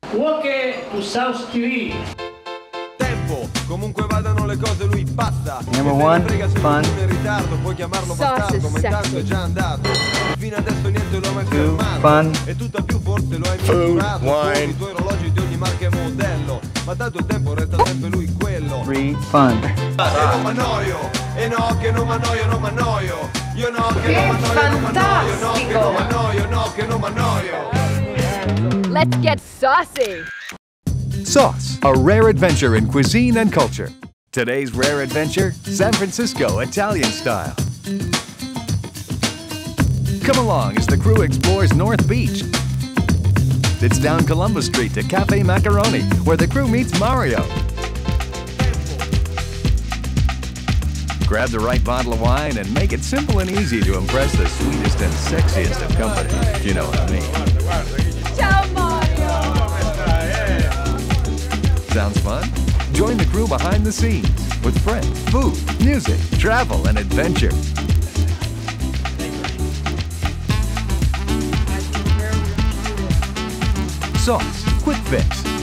Welcome to South TV. Tempo, comunque vadano le cose lui passa. Number one, fun. In ritardo, puoi chiamarlo bastardo, ma intanto è già andato. Fino adesso niente lo ha mai fermato. Fun. E tutta più forse lo hai misurato. Con i tuoi orologi di ogni marca e modello. Ma tanto il tempo resta sempre lui quello. 3, fun. E non m'annoio, e no che non m'annoio, non m'annoio. Io no che non m'annoio, non m'annoio. No che non m'annoio, no che non m'annoio. Let's get saucy! Sauce, a rare adventure in cuisine and culture. Today's rare adventure, San Francisco Italian style. Come along as the crew explores North Beach. It's down Columbus Street to Cafe Macaroni, where the crew meets Mario. Grab the right bottle of wine and make it simple and easy to impress the sweetest and sexiest of company. You know what I mean. Ciao Mario! Sounds fun? Join the crew behind the scenes with friends, food, music, travel, and adventure. Sauce, quick fix.